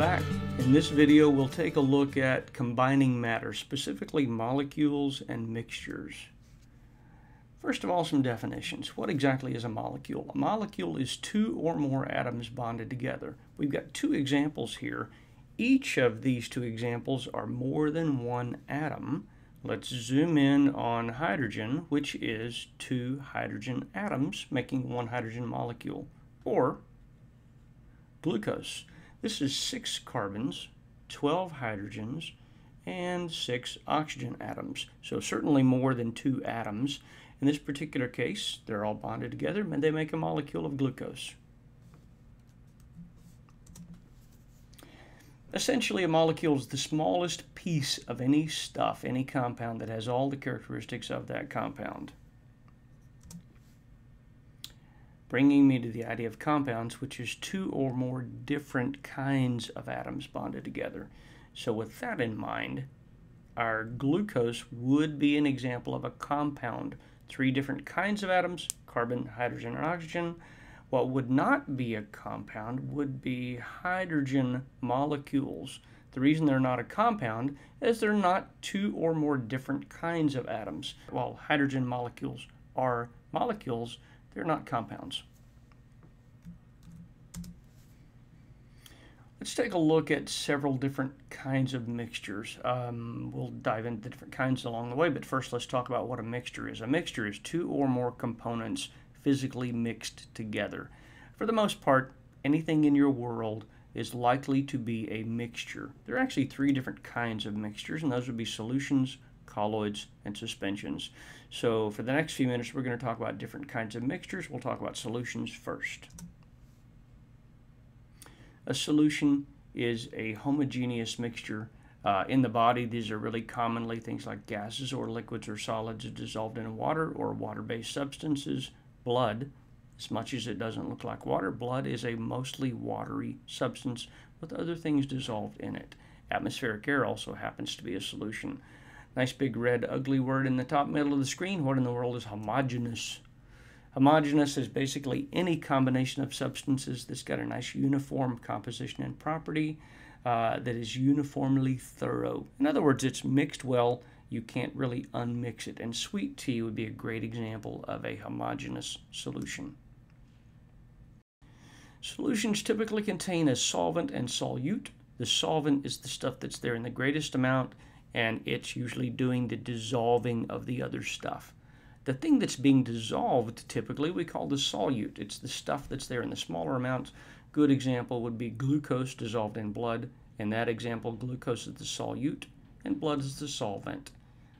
back. In this video, we'll take a look at combining matter, specifically molecules and mixtures. First of all, some definitions. What exactly is a molecule? A molecule is two or more atoms bonded together. We've got two examples here. Each of these two examples are more than one atom. Let's zoom in on hydrogen, which is two hydrogen atoms making one hydrogen molecule, or glucose. This is 6 carbons, 12 hydrogens, and 6 oxygen atoms. So certainly more than 2 atoms. In this particular case, they're all bonded together and they make a molecule of glucose. Essentially, a molecule is the smallest piece of any stuff, any compound that has all the characteristics of that compound. Bringing me to the idea of compounds, which is 2 or more different kinds of atoms bonded together. So with that in mind, our glucose would be an example of a compound. 3 different kinds of atoms, carbon, hydrogen, and oxygen. What would not be a compound would be hydrogen molecules. The reason they're not a compound is they're not 2 or more different kinds of atoms. While hydrogen molecules are molecules, they're not compounds. Let's take a look at several different kinds of mixtures. We'll dive into the different kinds along the way, but first let's talk about what a mixture is. A mixture is 2 or more components physically mixed together. For the most part, anything in your world is likely to be a mixture. There are actually 3 different kinds of mixtures, and those would be solutions, colloids, and suspensions. So for the next few minutes, we're going to talk about different kinds of mixtures. We'll talk about solutions first. A solution is a homogeneous mixture. In the body, these are really commonly things like gases or liquids or solids dissolved in water or water-based substances. Blood, as much as it doesn't look like water, blood is a mostly watery substance with other things dissolved in it. Atmospheric air also happens to be a solution. Nice big red ugly word in the top middle of the screen. What in the world is homogeneous? Homogeneous is basically any combination of substances that's got a nice uniform composition and property that is uniformly thorough. In other words, it's mixed well. You can't really unmix it. And sweet tea would be a great example of a homogeneous solution. Solutions typically contain a solvent and solute. The solvent is the stuff that's there in the greatest amount, and it's usually doing the dissolving of the other stuff. The thing that's being dissolved, typically, we call the solute. It's the stuff that's there in the smaller amounts. Good example would be glucose dissolved in blood. In that example, glucose is the solute, and blood is the solvent.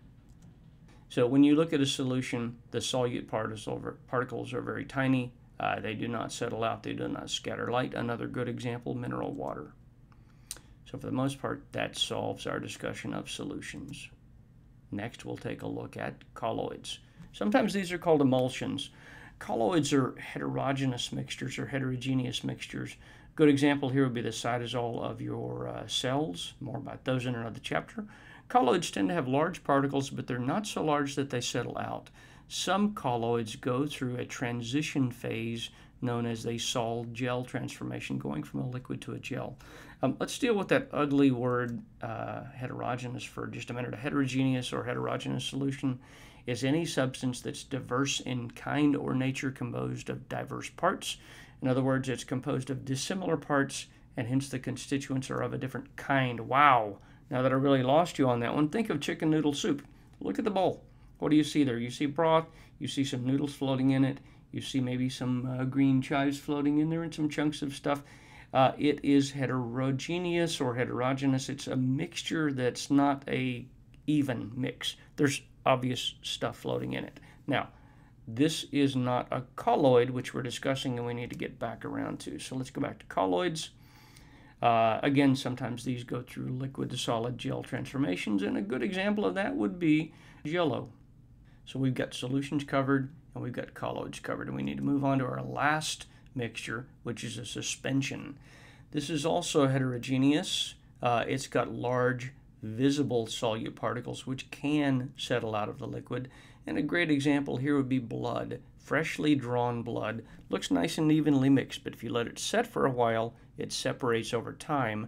So when you look at a solution, the solute particles are very tiny. They do not settle out. They do not scatter light. Another good example, mineral water. So for the most part, that solves our discussion of solutions. Next, we'll take a look at colloids. Sometimes these are called emulsions. Colloids are heterogeneous mixtures or heterogeneous mixtures. Good example here would be the cytosol of your cells. More about those in another chapter. Colloids tend to have large particles, but they're not so large that they settle out. Some colloids go through a transition phase known as a sol-gel transformation, going from a liquid to a gel. Let's deal with that ugly word heterogeneous for just a minute. A heterogeneous or heterogeneous solution is any substance that's diverse in kind or nature, composed of diverse parts. In other words, it's composed of dissimilar parts, and hence the constituents are of a different kind. Wow! Now that I really lost you on that one, think of chicken noodle soup. Look at the bowl. What do you see there? You see broth, you see some noodles floating in it, you see maybe some green chives floating in there and some chunks of stuff. It is heterogeneous or heterogeneous. It's a mixture that's not a even mix. There's obvious stuff floating in it. Now, this is not a colloid, which we're discussing and we need to get back around to. So let's go back to colloids. Again, sometimes these go through liquid to solid gel transformations, and a good example of that would be Jell-O. So we've got solutions covered and we've got colloids covered, and we need to move on to our last mixture, which is a suspension. This is also heterogeneous. It's got large visible solute particles which can settle out of the liquid, and a great example here would be blood. Freshly drawn blood looks nice and evenly mixed, but if you let it set for a while, it separates over time.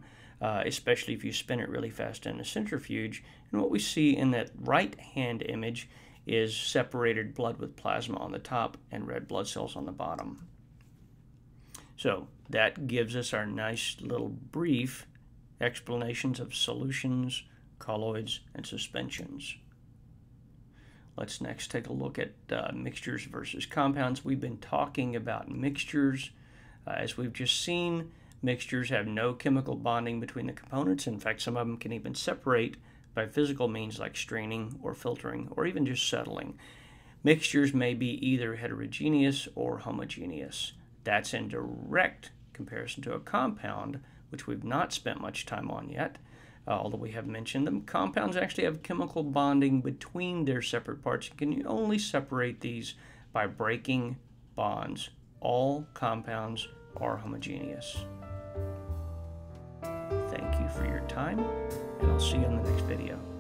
especially if you spin it really fast in a centrifuge. And what we see in that right-hand image is separated blood with plasma on the top and red blood cells on the bottom. So that gives us our nice little brief explanations of solutions, colloids, and suspensions. Let's next take a look at mixtures versus compounds. We've been talking about mixtures. As we've just seen, mixtures have no chemical bonding between the components. In fact, some of them can even separate by physical means like straining or filtering or even just settling. Mixtures may be either heterogeneous or homogeneous. That's in direct comparison to a compound, which we've not spent much time on yet, although we have mentioned them. Compounds actually have chemical bonding between their separate parts. You can only separate these by breaking bonds. All compounds are homogeneous. Thank you for your time, and I'll see you in the next video.